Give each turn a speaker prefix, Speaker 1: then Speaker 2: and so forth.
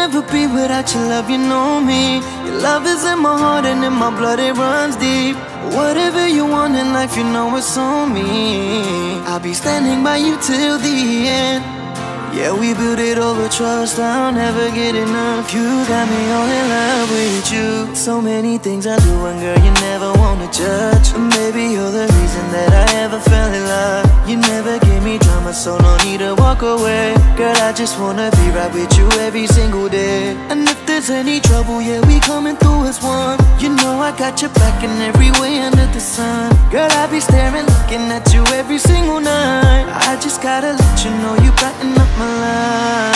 Speaker 1: never be without your love, you know me. Your love is in my heart and in my blood, it runs deep. Whatever you want in life, you know it's on me. I'll be standing by you till the end. Yeah, we built it over trust, I'll never get enough. You got me all in love with you. So many things I do and girl, you never wanna judge. And maybe you're the reason that I ever fell in love. You never gave me drama, so no need to walk away. Girl, I just wanna be right with you every single day. And if there's any trouble, yeah, we coming through as one. You know I got your back in every way under the sun. Girl, I be staring, looking at you every single night. I just gotta let you know you brighten up my life.